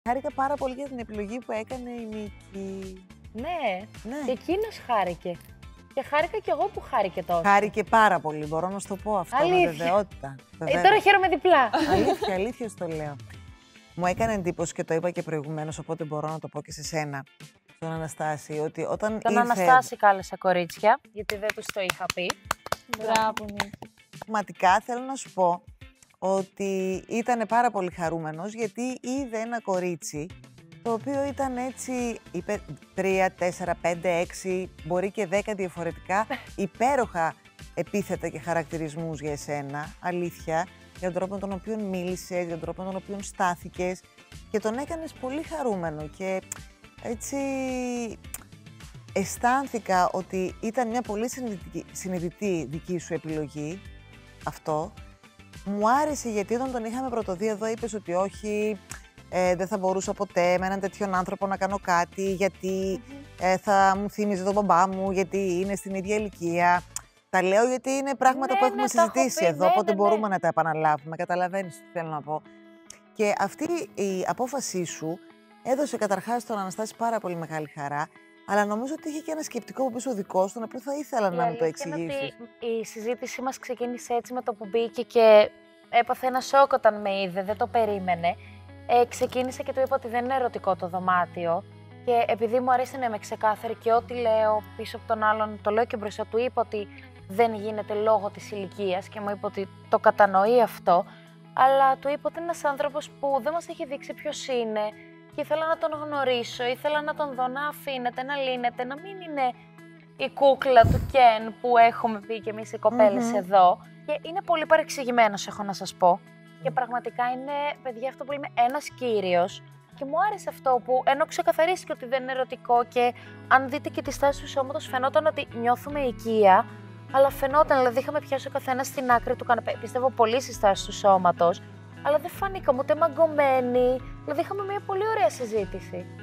Χάρηκα πάρα πολύ για την επιλογή που έκανε η Νίκη. Ναι, Ναι. και εκείνος χάρηκε. Και χάρηκα κι εγώ που χάρηκε τόσο. Χάρηκε πάρα πολύ, μπορώ να σου το πω αυτό Αλήθεια. με βεβαιότητα. Τώρα χαίρομαι διπλά. Αλήθεια στο λέω. Μου έκανε εντύπωση και το είπα και προηγουμένως, οπότε μπορώ να το πω και σε σένα, στον Αναστάση, ότι όταν Τον ήρθε... Αναστάση κάλεσα κορίτσια, γιατί δεν τους το είχα πει. Μπράβο, Νίκη. Πραγματικά θέλω να σου πω ότι ήταν πάρα πολύ χαρούμενος, γιατί είδε ένα κορίτσι το οποίο ήταν έτσι, είπε 3, 4, 5, 6, μπορεί και 10 διαφορετικά υπέροχα επίθετα και χαρακτηρισμούς για εσένα, αλήθεια, για τον τρόπο με τον οποίο μίλησες, για τον τρόπο με τον οποίο στάθηκες και τον έκανες πολύ χαρούμενο και έτσι αισθάνθηκα ότι ήταν μια πολύ συνειδητή δική σου επιλογή αυτό. Μου άρεσε γιατί όταν τον είχαμε πρωτοδεί εδώ είπες ότι όχι, δεν θα μπορούσα ποτέ με έναν τέτοιον άνθρωπο να κάνω κάτι γιατί θα μου θύμιζε τον μπαμπά μου, γιατί είναι στην ίδια ηλικία. Τα λέω γιατί είναι πράγματα που έχουμε συζητήσει εδώ, οπότε μπορούμε να τα επαναλάβουμε. Καταλαβαίνεις τι θέλω να πω. Και αυτή η απόφασή σου έδωσε καταρχάς στον Αναστάση πάρα πολύ μεγάλη χαρά, αλλά νομίζω ότι είχε και ένα σκεπτικό από πίσω δικό σου, τον οποίο θα ήθελα να μου το εξηγήσεις. Η συζήτησή μας ξεκίνησε έτσι με το που μπήκε και έπαθε ένα σοκ όταν με είδε, δεν το περίμενε. Ξεκίνησε και του είπα ότι δεν είναι ερωτικό το δωμάτιο και επειδή μου αρέσει να είμαι ξεκάθαρη και ό,τι λέω πίσω από τον άλλον, το λέω και μπροστά του, είπα ότι δεν γίνεται λόγω της ηλικίας και μου είπε ότι το κατανοεί αυτό, αλλά του είπα ότι είναι ένας άνθρωπος που δεν μας έχει δείξει ποιος είναι και ήθελα να τον γνωρίσω, ήθελα να τον δω να αφήνεται, να λύνεται, να μην είναι η κούκλα του Κεν που έχουμε πει και εμείς οι κοπέλες εδώ. Και είναι πολύ παρεξηγημένος, έχω να σας πω. Και πραγματικά είναι, παιδιά, αυτό που είμαι ένας κύριος. Και μου άρεσε αυτό που, ενώ ξεκαθαρίστηκε ότι δεν είναι ερωτικό και αν δείτε και τη στάση του σώματος, φαινόταν ότι νιώθουμε οικία, αλλά φαινόταν, δηλαδή είχαμε πιάσει ο καθένας στην άκρη του καναπέ. Πιστεύω πολύ στη στάση του σώματος, αλλά δεν φανήκαμε ούτε μαγκωμένοι. Δηλαδή είχαμε μια πολύ ωραία συζήτηση.